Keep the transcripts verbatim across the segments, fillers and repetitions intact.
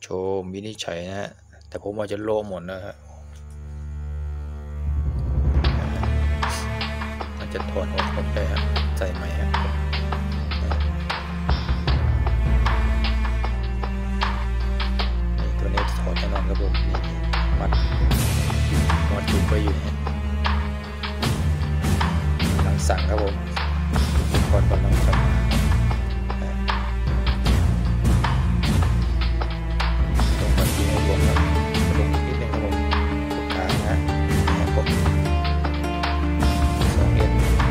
ชมวินิจฉัยนะฮะแต่ผมว่าจะโลหมดนะฮะมันจะถอดออกหมดเลยฮะใส่ใหม่ครับนี่ตัวนี้ถอดแน่นอนครับผมนี่มัดมัดจุกไปอยู่เนี่ยหลังสั่งครับผมถอดกำลังจะมาตรงมันดีให้รวมครับลงนิดนึงครับผมขานะเนี่ยผมสองเอ็น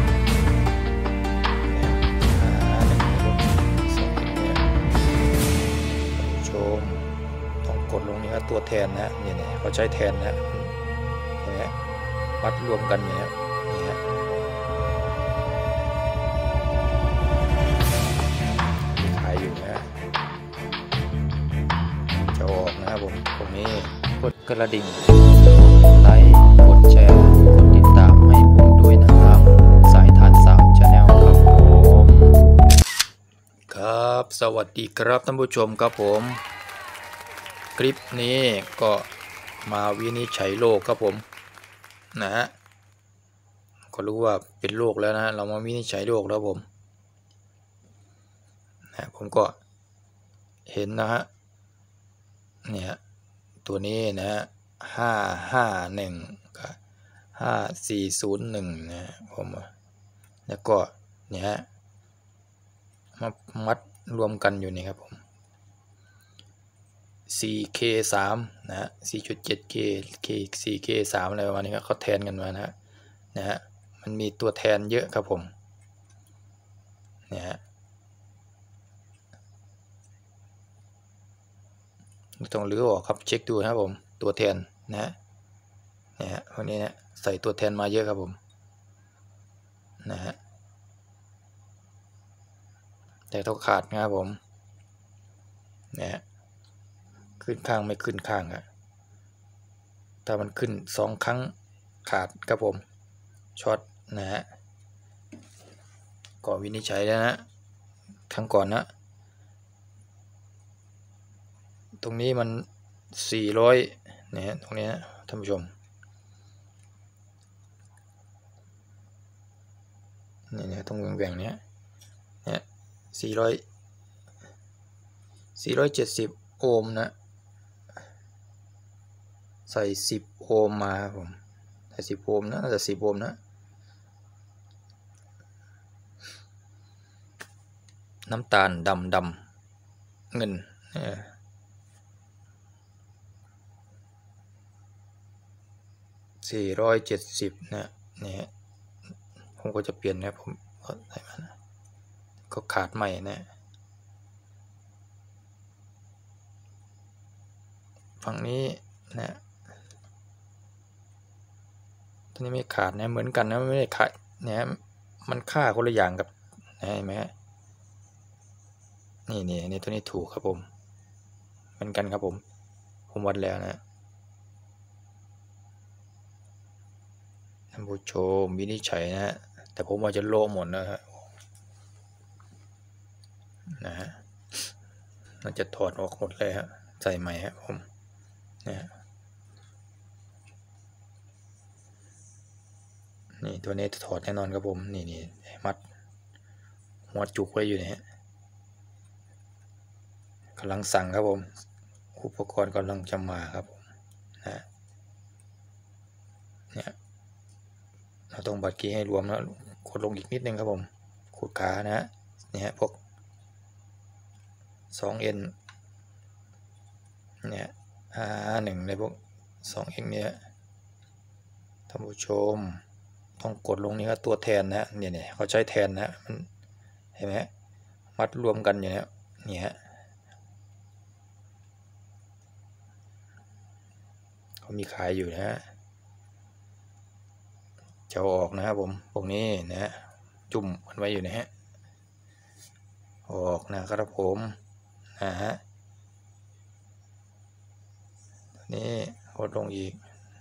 เนี่ยขาหนึ่งครับผมสองเอ็นเนี่ยชมต้องกดลงนี่ครับตัวแทนนะเนี่ยเนี่ยเขาใช้แทนนะเห็นไหมมัดรวมกันอย่างนี้นี่ฮะขายอยู่นะจะออกนะครับผมตรงนี้กดกระดิ่งไลค์กดแชร์กดติดตามให้ผมด้วยนะครับสายทานสามชาแนลครับผมครับสวัสดีครับท่านผู้ชมครับผมคลิปนี้ก็มาวินิจฉัยโรคครับผมนะฮะก็รู้ว่าเป็นโรคแล้วนะเรามาวินิจฉัยโรคแล้วผมนะผมก็เห็นนะฮะเนี่ยตัวนี้นะฮะห้าห้าหนึ่งกับห้าสี่ศูนย์หนึ่งนะผมแล้วก็เนี่ยฮะมามัดรวมกันอยู่นี่ครับผม สี่เค สาม นะฮะ สี่จุดเจ็ดเค K สี่เค สาม อะไรประมาณนี้ครับเขาแทนกันมานะฮะนะฮะมันมีตัวแทนเยอะครับผมเนี่ยฮะต้องรื้อออกครับเช็คดูนะครับผมตัวแทนนะฮะเนี่ยฮะวันนี้เนี่ยใส่ตัวแทนมาเยอะครับผมนะฮะแต่ต้องขาดนะครับผมเนี่ยขึ้นข้างไม่ขึ้นข้างอะถ้ามันขึ้นสองครั้งขาดครับผมช็อตนะฮะก็วินิจฉัยแล้วนะครั้งก่อนนะตรงนี้มันสี่ร้อยนะฮะตรงนี้นะท่านผู้ชมนี่เนี่ยตรงแหว่งๆเนี้ยเนี่ยสี่ร้อยสี่ร้อยเจ็ดสิบโอห์มนะใส่สิบโอห์มมาครับผมใส่สิบโอห์มนะน่าจะสิบโอห์มนะน้ำตาลดำดำเงินสี่ร้อยเจ็ดสิบนะเนี่ยผมก็จะเปลี่ยนนะผมใส่มานะก็ขาดใหม่นะฝั่งนี้นะตัวนี้ไม่ขาดนะเหมือนกันนะไม่ได้ขาดเนี่ยมันค่าคนละอย่างกับนะเห็นไหมนี่นี่นี่ตัวนี้ถูกครับผมเหมือนกันครับผมผมวัดแล้วนะท่านผู้ชมวินิจฉัยนะฮะแต่ผมว่าจะโลหมดนะฮะนะฮะมันจะถอดออกหมดเลยฮะใส่ใหม่ครับผมเนี่ยนี่ตัวนี้ถอดแน่นอนครับผมนี่นี่มัดหัวจุกไว้อยู่เนี่ยกำลังสั่งครับผมอุปกรณ์กำลังจะมาครับผมนะเนี่ยเราต้องบัดกี้ให้รวมแล้วกดลงอีกนิดนึงครับผมขูดขานะฮะเนี่ยพวก สองเอ็น เนี่ย อาร์ หนึ่ง ในพวก สองเอ็น เนี่ยท่านผู้ชมต้องกดลงนี่ครับตัวแทนนะเนี่ยเนี่ยเขาใช้แทนนะมันเห็นไหมมัดรวมกันอย่างนี้นี่ฮะเขามีขายอยู่นะฮะจะออกนะครับผมพวกนี้นะฮะจุ่มมันไว้อยู่นะฮะออกนะครับผมนะฮะนี่กดลงอีก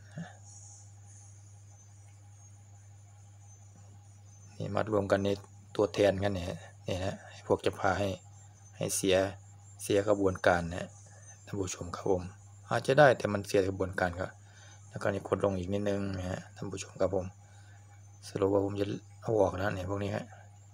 นี่มัดรวมกันในตัวแทนกันเนี่ยเนี่ยฮะพวกจะพาให้ให้เสียเสียกระบวนการนะท่านผู้ชมครับผมอาจจะได้แต่มันเสียกระบวนการครับแล้วก็นี่กดลงอีกนิดนึงนะฮะท่านผู้ชมครับผมสรุปว่าผมจะเอาออกนะเนี่ยพวกนี้ฮะ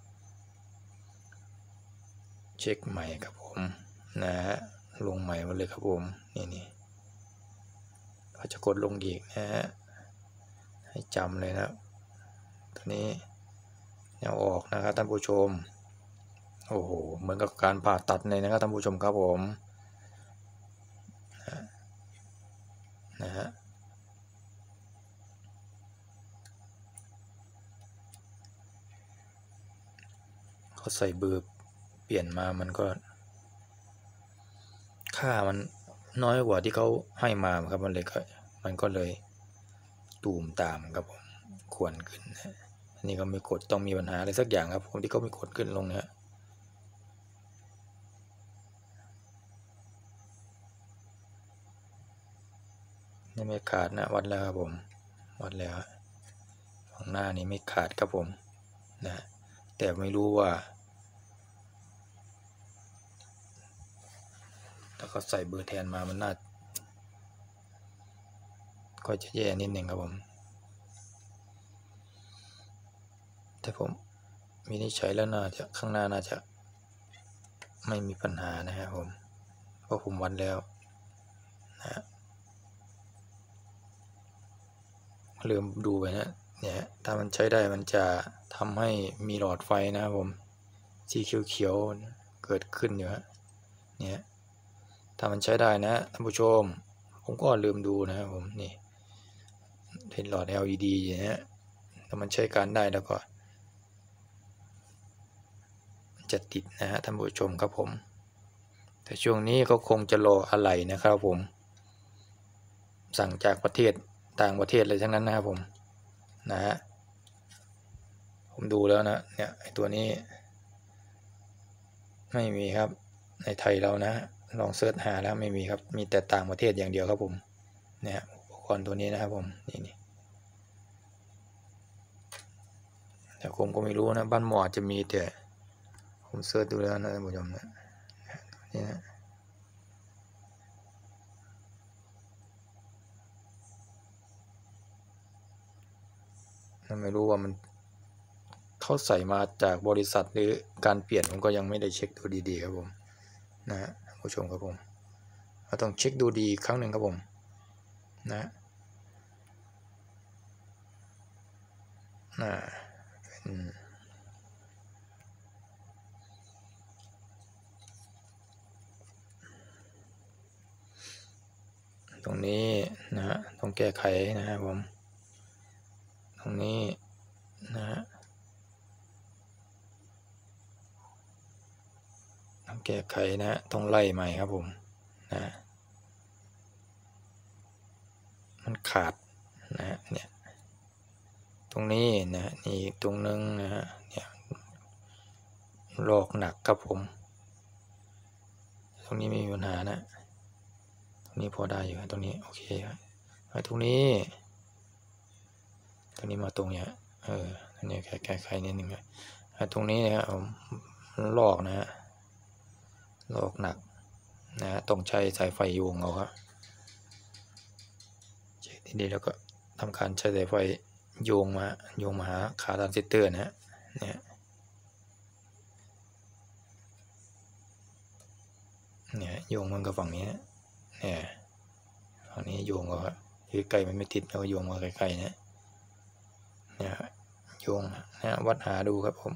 เช็คใหม่ครับผมนะฮะลงใหม่มาเลยครับผมนี่นี่ก็จะกดลงอีกนะฮะให้จำเลยนะตัวนี้เอาออกนะครับท่านผู้ชมโอ้โหเหมือนกับการผ่าตัดเลยนะครับท่านผู้ชมครับผมนะฮะเขาใส่เบอร์เปลี่ยนมามันก็ค่ามันน้อยกว่าที่เขาให้มาครับมันเลยก็มันก็เลยตูมตามครับผมควรขึ้นนะอันนี้ก็ไม่กดต้องมีปัญหาอะไรสักอย่างครับผมที่เขาไม่กดขึ้นลงนะฮะนี่ไม่ขาดนะวัดแล้วครับผมวัดแล้วฝั่งหน้านี้ไม่ขาดครับผมนะแต่ไม่รู้ว่าถ้าเขาใส่เบอร์แทนมามันน่าก็จะแย่นิดหนึ่งครับผมแต่ผมวินิจฉัยแล้วน่าจะข้างหน้าน่าจะไม่มีปัญหานะครับผมเพราะผมวัดแล้วนะลืมดูไปนะเนี่ยถ้ามันใช้ได้มันจะทำให้มีหลอดไฟนะครับผมสีเขียวๆเกิดขึ้นอยู่ฮะเนี่ยถ้ามันใช้ได้นะท่านผู้ชมผมก็ลืมดูนะครับผมนี่เป็นหลอด แอล อี ดี อย่างเงี้ยถ้ามันใช้การได้แล้วก็จะติดนะฮะท่านผู้ชมครับผมแต่ช่วงนี้ก็คงจะรออะไรนะครับผมสั่งจากประเทศต่างประเทศเลยทั้งนั้นนะครับผมนะฮะผมดูแล้วนะเนี่ยไอตัวนี้ไม่มีครับในไทยเรานะลองเสิร์ชหาแล้วไม่มีครับมีแต่ต่างประเทศอย่างเดียวครับผมเนี่ยอุปกรณ์ตัวนี้นะครับผมนี่นี่แต่ผมก็ไม่รู้นะบ้านหมอจะมีแต่ผมเสิร์ชดูแล้วนะท่านผู้ชมนะนี่นะไม่รู้ว่ามันเขาใส่มาจากบริษัทหรือการเปลี่ยนผมก็ยังไม่ได้เช็คดูดีๆครับผมนะฮะผู้ชมครับผมเราต้องเช็คดูดีครั้งหนึ่งครับผมนะนะเป็นตรงนี้นะฮะต้องแก้ไขนะครับผมตรงนี้นะฮะต้องแก้ไขนะฮะต้องไล่ใหม่ครับผมนะมันขาดนะฮะเนี่ยตรงนี้นะนี่ตรงนึงนะฮะเนี่ยลอกหนักครับผมตรงนี้ไม่มีปัญหานะตรงนี้พอได้อยู่ตรงนี้โอเคครับตรงนี้ตรงนี้มาตรงเนี้ยเออตรงนี้แก้ไขนิดนึงนะตรงนี้นะครับผมลอกนะฮะลอกหนักนะต้องใช้สายไฟโยงเอาครับเช็คดีๆแล้วก็ทำการใช้สายไฟโยงมาโยงมาหาขาทรานซิสเตอร์นะฮะเนี่ยเนี่ยโยงมันกับฝั่งนี้เนี่ยฝั่งนี้โยงก็คือไกลมันไม่ติดแล้วก็โยงมาไกลๆนะเนี่ยโยงนะวัดหาดูครับผม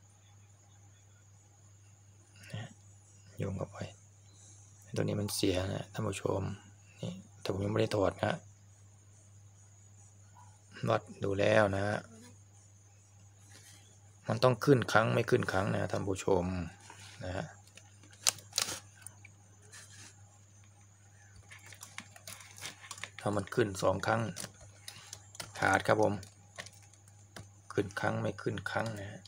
โยงเข้าไปตัวนี้มันเสียนะท่านผู้ชมนี่แต่ผมยังไม่ได้ถอดนะวัดดูแล้วนะมันต้องขึ้นครั้งไม่ขึ้นครั้งนะท่านผู้ชมนะฮะถ้ามันขึ้นสองครั้งขาดครับผมขึ้นครั้งไม่ขึ้นครั้งนะฮะ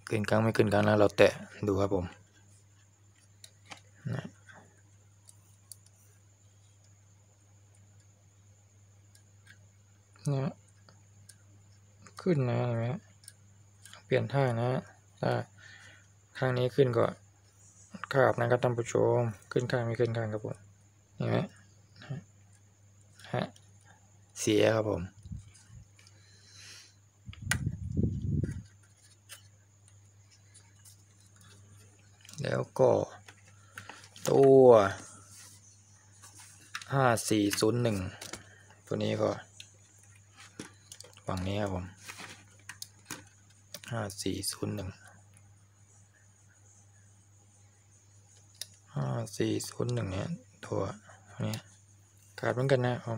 ขึ้นกลางไม่ขึ้นกลางแล้วเราแตะดูครับผมนะเนี่ยขึ้นนะเห็นไหมเปลี่ยนท่านะถ้าข้างนี้ขึ้นก็ขาบนะครับท่านผู้ชมขึ้นข้างไม่ขึ้นข้างครับผมเห็นไหมฮะเสียครับผมแล้วก็ตัวห้าสี่ศูนย์หนึ่งตัวนี้ก็ฝั่งนี้ครับผมห้าสี่ศูนย์หนึ่งห้าสี่ศูนย์หนึ่งเนี่ยตัวนี้ขาดเหมือนกันนะครับ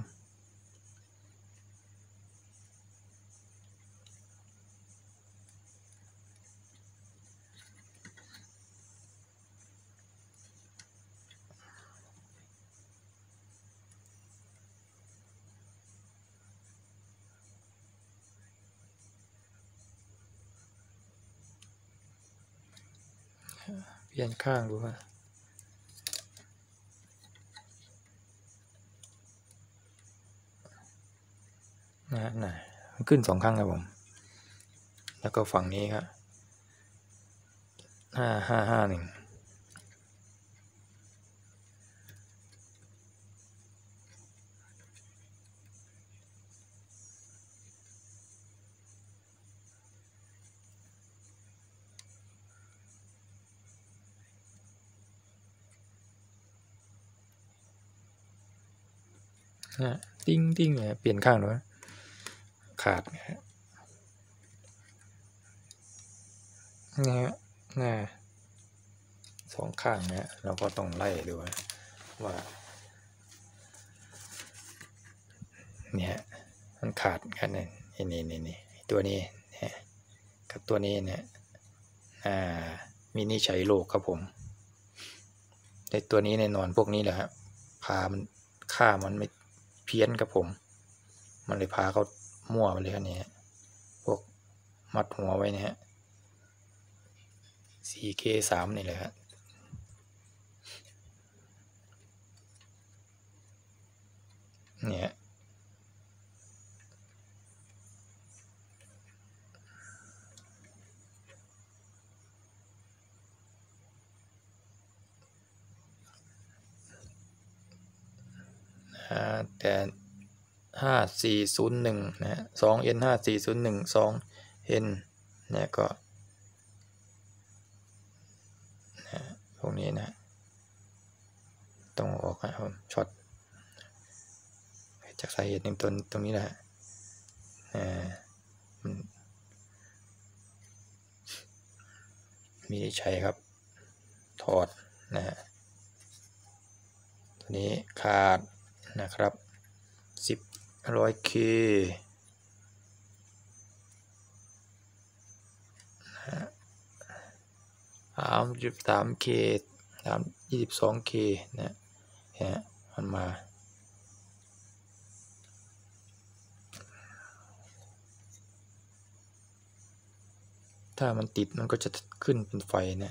เปลี่ยนข้างดูว่านะฮะน่ะมันขึ้นสองครั้งครับผมแล้วก็ฝั่งนี้ครับห้าห้าห้าหนึ่งนะติ้งติ้งเนี่ยเปลี่ยนข้างด้วยขาดนะฮะนะสองข้างนะเราก็ต้องไล่ดูว่าเนี่ยมันขาดกันนี่นี่นี่นี่ตัวนี้เนี่ยกับตัวนี้เนี่ยอ่ามินิชัยโลกครับผมในตัวนี้ในนอนพวกนี้แหละครับพามันค่ามันไม่เพี้ยนครับผมมันเลยพาเขามั่วไปเลยครับเนี่ยพวกมัดหัวไว้นะฮะ ซี เค สาม นี่เลยครับเนี่ยแต่ห้าสี่ศูนย์หนึ่งนะฮะสองเอ็นห้าสี่ศูนย์หนึ่งสองเอ็นเนี่ยก็นะพวกนี้นะต้องออกนะครับช็อตจากสาเหตุหนึ่งต้นตรงนี้แหละอ่ามีใช้ครับถอดนะฮะตัวนี้ขาดนะครับสิบร้อยเคสามสิบสามเคสามยี่สิบสองเคนะฮะมันมาถ้ามันติดมันก็จะขึ้นเป็นไฟนะ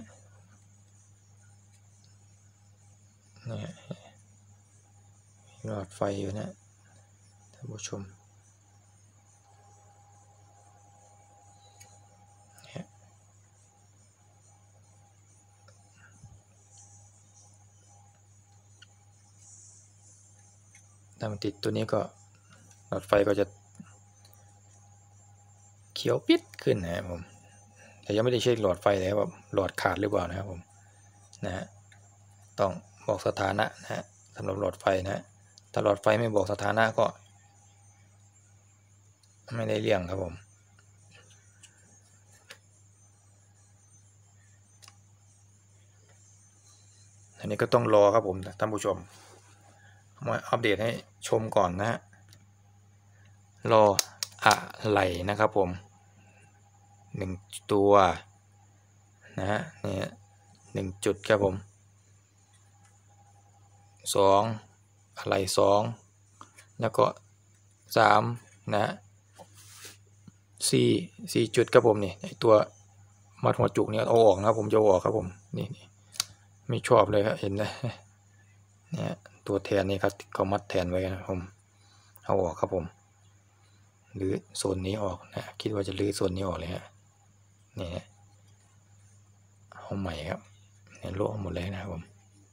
เนี่ยหลอดไฟอยู่นะท่านผู้ชมถ้ามันติดตัวนี้ก็หลอดไฟก็จะเขียวปิดขึ้นนะครับผมแต่ยังไม่ได้เช็คหลอดไฟเลยว่าหลอดขาดหรือเปล่านะครับผมนะฮะต้องบอกสถานะนะฮะสำหรับหลอดไฟนะถ้าหลอดไฟไม่บอกสถานะก็ไม่ได้เรื่องครับผมอันนี้ก็ต้องรอครับผมท่านผู้ชมมาอัปเดตให้ชมก่อนนะฮะรออะไรนะครับผมหนึ่งตัวนะฮะเนี่ยหนึ่งจุดครับผมสองอะไรสองแล้วก็สามนะฮะสี่สี่จุดครับผมนี่ไอตัวมัดหัวจุกเนี่ยเอาออกนะครับผมจะออกครับผมนี่ไม่ชอบเลยครับเห็นไหมเนี่ยตัวแทนนี่ครับเขามัดแทนไว้นะผมเอาออกครับผมหรือโซนนี้ออกนะคิดว่าจะลื้อโซนนี้ออกเลยฮะนี่เอาใหม่ครับเนี่ยโละหมดเลยนะครับผม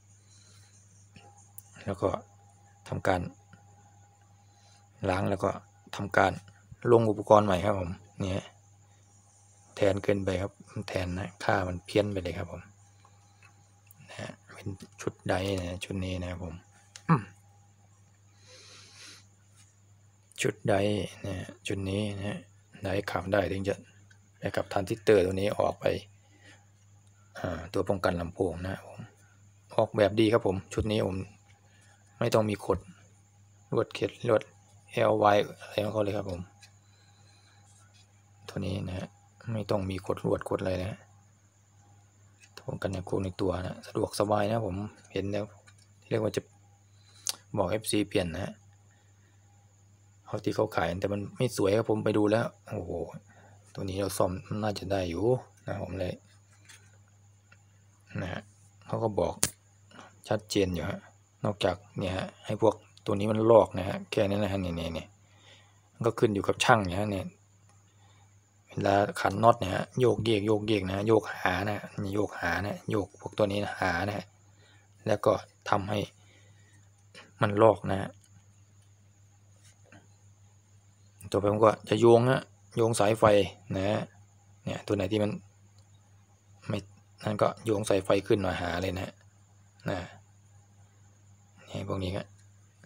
แล้วก็ทำการล้างแล้วก็ทำการลงอุปกรณ์ใหม่ครับผมเนี่ยแทนเกินไปครับแทนนะค่ามันเพี้ยนไปเลยครับผมนะเป็นชุดใดนะชุดนี้นะครับผมชุดใดนะชุดนี้นะไดขับได้ถึงจะได้กับทรานซิสเตอร์ตัวนี้ออกไปตัวป้องกันลำโพงนะผมออกแบบดีครับผมชุดนี้ผมไม่ต้องมีขดลวดเข็ดลวด แอล วาย อะไรของเขาเลยครับผมตัวนี้นะไม่ต้องมีขดลวดขดอะไรนะป้องกันลำโพงในตัวนะสะดวกสบายนะผมเห็นแล้วเรียกว่าจะบอก เอฟ ซี เปลี่ยนนะเขาที่เขาขายแต่มันไม่สวยครับผมไปดูแล้วโอ้โหตัวนี้เราซ่อมน่าจะได้อยู่นะผมเลยนะฮะเขาก็บอกชัดเจนอยู่ฮะนอกจากเนี่ยฮะให้พวกตัวนี้มันลอกนะฮะแค่นั้นนะฮะเนี่ยเนี่ยเนี่ยก็ขึ้นอยู่กับช่างเนี่ยเนี่ยเวลาขันน็อตเนี่ยฮะโยกเยกโยกเยกนะโยกหานะโยกหานะโยกพวกตัวนี้หานะแล้วก็ทำให้มันลอกนะฮะตัวผมก็จะโยงฮะโยงสายไฟนะเนี่ยตัวไหนที่มันไม่นั่นก็โยงสายไฟขึ้นมาหาเลยนะนะนี่พวกนี้ก็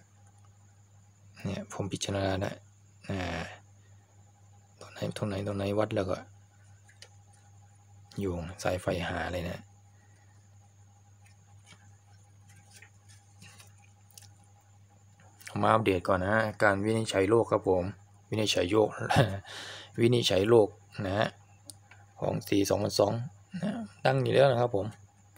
เนี่ยผมพิจารณาได้นะตัวไหนตัวไหนตัวไหนวัดแล้วก็โยงสายไฟหาเลยนะมาอัปเดตก่อนนะการวินิจฉัยโรคครับผมวินิจฉัยโรควินิจฉัยโรคนะฮะของสี่สองพันสองนะดังอยู่แล้วนะครับผม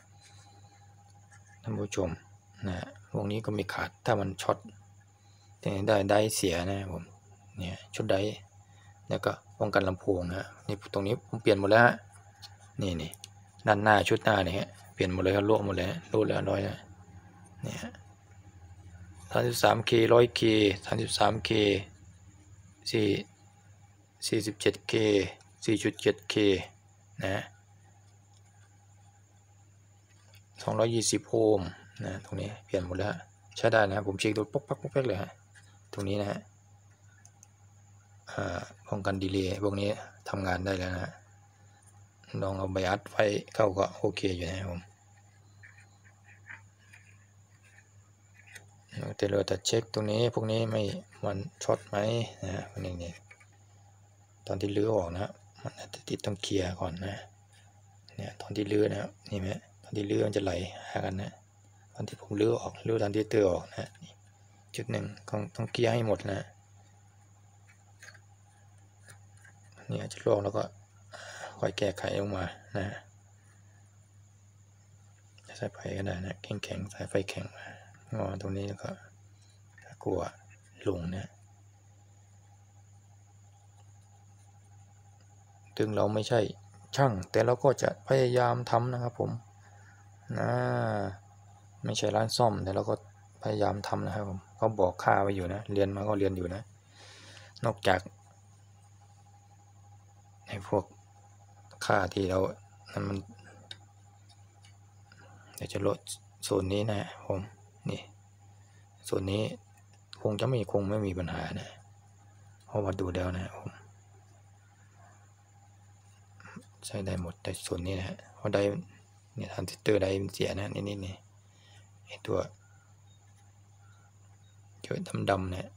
ท่านผู้ชมนะพวกนี้ก็ไม่ขาดถ้ามันช็อตได้ได้เสียนะผมเนี่ยชุดได้แล้วก็ป้องกันลำโพงนะนี่ตรงนี้ผมเปลี่ยนหมดแล้วนี่นี่ด้านหน้าชุดหน้าเนี่ยเปลี่ยนหมดเลยครับโละหมดเลยโละแล้วร้อยนะเนี่ยสามสิบสามเคร้อยเคสามสิบสามเคสี่สี่สิบเจ็ดเคสี่จุดเจ็ดเคนะสองร้อยยี่สิบโอห์มนะตรงนี้เปลี่ยนหมดแล้วใช้ได้นะผมเช็คดูป๊อกป๊อกป๊อกเลยฮะตรงนี้นะฮะป้องกันดีเลย์พวกนี้ทำงานได้แล้วนะลองเอาไบอัสไฟเข้าก็โอเคอยู่นะผมแต่เราจะเช็คตรงนี้พวกนี้ไม่มันช็อตไหมนะพวกนี้นี่ตอนที่ลื้อออกนะมันอาจจะติดต้องเคลียร์ก่อนนะเนี่ยตอนที่ลื้อนะนี่ไหมตอนที่ลื้อมันจะไหลหากันนะตอนที่ผมลื้อออกลื้อตอนที่เตอร์ออกนะจุดหนึ่งต้องต้องเคลียร์ให้หมดนะเนี่ยจะลอกแล้วก็ค่อยแก้ไขลงมานะสายไฟก็ได้นะแข็งแข็งสายไฟแข็งมางอตรงนี้แล้วก็กลัวลงนะถึงเราไม่ใช่ช่างแต่เราก็จะพยายามทำนะครับผมนะไม่ใช่ร้านซ่อมแต่เราก็พยายามทำนะครับผมเขาบอกค่าไว้อยู่นะเรียนมาก็เรียนอยู่นะนอกจากไอ้พวกค่าที่เรานั้นมันเดี๋ยวจะลดโซนนี้นะผมนี่ส่วนนี้คงจะไม่คงไม่มีปัญหานะเพราะว่าดูแล้วนะผมใช้ได้หมดแต่ส่วนนี้นะเพราะได้เนี่ยทรานซิสเตอร์ได้มันเสียนะนี่นี่นี่ไอตัวจุดดำๆเนี่ย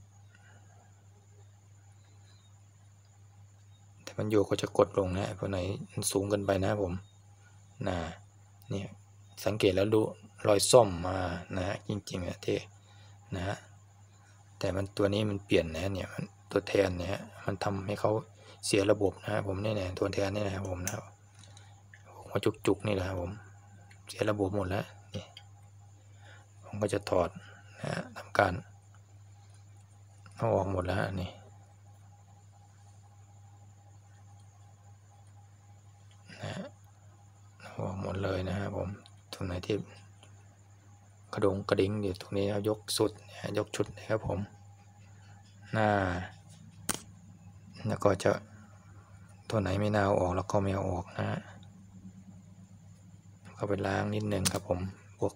แต่มันโยกก็จะกดลงนะเพราะไหนมันสูงเกินไปนะผมนะเนี่ยสังเกตแล้วดูรอยซ่อมมานะจริงๆนะเท่นะแต่มันตัวนี้มันเปลี่ยนนะเนี่ยมันตัวแทนเนี่ยมันทำให้เขาเสียระบบนะผมนี่แหละตัวแทนนี่นะครับผมนะหัวจุกๆนี่แหละครับผมเสียระบบหมดแล้วนี่ผมก็จะถอดนะทำการเอาออกหมดแล้วนี่นะดเลยนะครับผมตรงไหนที่กระดงกระดิ่งอยู่ตรงนี้ยกสุดยกชุดนะครับผมหน้าแล้วก็จะตัวไหนไม่น่าเอาออกแล้วก็ไม่เอาออกนะก็ไปล้างนิดนึงครับผมพวก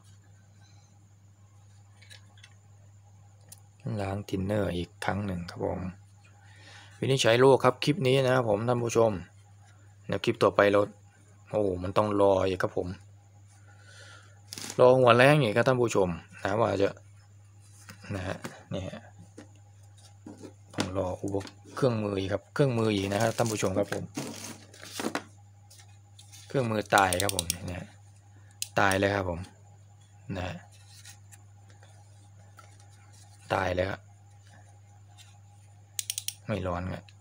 ล้างทินเนอร์อีกครั้งหนึ่งครับผมวินิจฉัยโรคครับคลิปนี้นะครับผมท่านผู้ชมเดี๋ยวคลิปต่อไปเราโอ้มันต้องรออีกครับผมรอหัวแรงอีกครับท่านผู้ชมนะว่าจะนะฮะนี่ต้องรออุปกรณ์เครื่องมืออีกครับเครื่องมืออีกนะครับท่านผู้ชมครับผมเครื่องมือตายครับผมเนี่ยตายเลยครับผมนะตายเลยครับไม่ร้อนครับ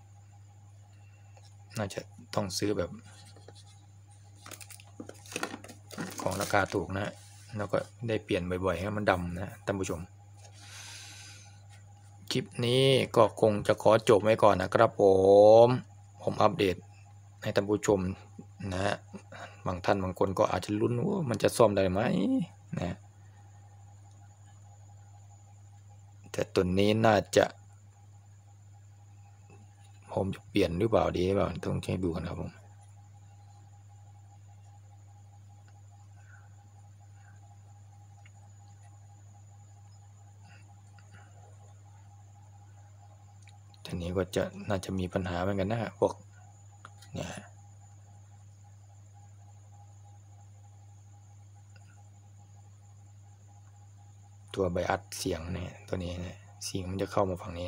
น่าจะต้องซื้อแบบของราคาถูกนะแล้วก็ได้เปลี่ยนบ่อยๆให้มันดำนะท่านผู้ชมคลิปนี้ก็คงจะขอจบไว้ก่อนนะครับผมผมอัปเดตให้ท่านผู้ชมนะบางท่านบางคนก็อาจจะลุ้นว่ามันจะซ่อมได้ไหมนะแต่ตัวนี้น่าจะผมจะเปลี่ยนหรือเปล่าดีหรือเปล่าต้องใช้ดูกันครับผมทีนี้ก็จะน่าจะมีปัญหาเหมือนกันนะพวกเนี่ยตัวไบอัดเสียงเนี่ยตัวนี้เนี่ยเสียงมันจะเข้ามาฝั่งนี้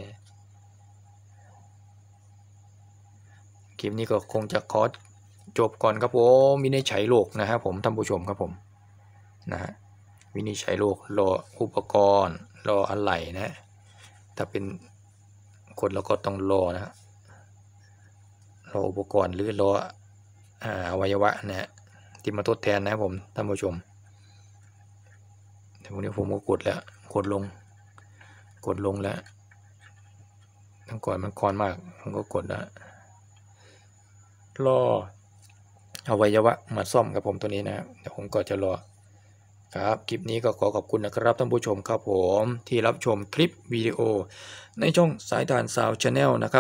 คลิปนี้ก็คงจะขอจบก่อนครับผมวินิจฉัยโรคนะครับผมท่านผู้ชมครับผมนะฮะวินิจฉัยโรครออุปกรณ์รออะไหล่นะถ้าเป็นคนเราก็ต้องรอนะรออุปกรณ์หรือรออวัยวะนะที่มาทดแทนนะครับผมท่านผู้ชมแต่วันนี้ผมก็กดแล้วกดลงกดลงแล้วทั้งก่อนมันคอนมากผมก็กดแล้วรออวัยวะมาซ่อมกับผมตัวนี้นะเดี๋ยวผมก็จะรอครับคลิปนี้ก็ขอขอบคุณนะครับท่านผู้ชมครับผมที่รับชมคลิปวิดีโอในช่องสายด่านซาวด์ Channel นะครับ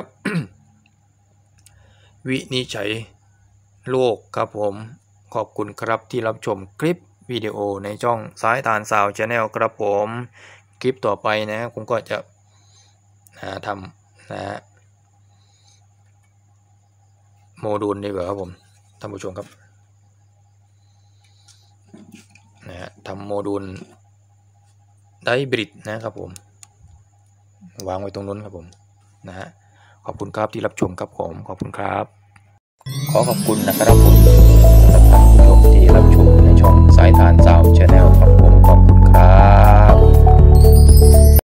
วินิจฉัยโรคครับผมขอบคุณครับที่รับชมคลิปวิดีโอในช่องสายด่านซาวด์ Channel ครับผมคลิปต่อไปนะผมก็จะทำนะโมดูลดีกว่าครับผมท่านผู้ชมครับนะฮะทำโมดูลไดบริดนะครับผมวางไว้ตรงนู้นครับผมนะฮะขอบคุณครับที่รับชมครับผมขอบคุณครับขอขอบคุณนะครับผมสำหรับท่านผู้ชม